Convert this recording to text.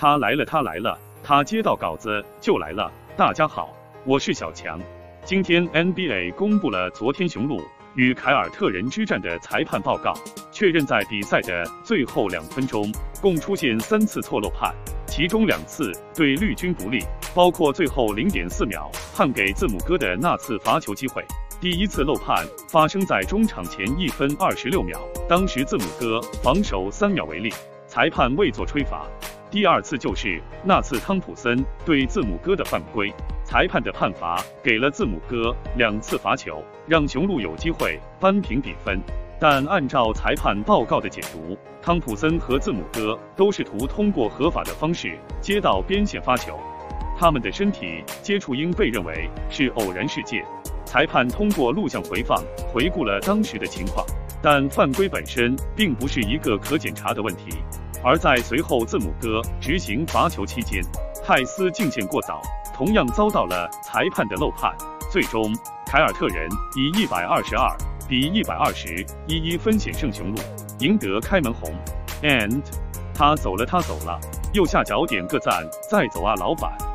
他来了，他来了，他接到稿子就来了。大家好，我是小强。今天 NBA 公布了昨天雄鹿与凯尔特人之战的裁判报告，确认在比赛的最后2分钟，共出现3次错漏判，其中2次对绿军不利，包括最后0.4秒判给字母哥的那次罚球机会。第一次漏判发生在中场前1分26秒，当时字母哥防守3秒为例，裁判未作吹罚。第二次就是那次汤普森对字母哥的犯规，裁判的判罚给了字母哥2次罚球，让雄鹿有机会扳平比分。但按照裁判报告的解读，汤普森和字母哥都试图通过合法的方式接到边线发球，他们的身体接触应被认为是偶然事件。裁判通过录像回放回顾了当时的情况，但犯规本身并不是一个可检查的问题。而在随后字母哥执行罚球期间，泰斯进线过早，同样遭到了裁判的漏判。最终，凯尔特人以122比120分险胜雄鹿，赢得开门红。And 他走了，他走了，右下角点个赞，再走啊，老板。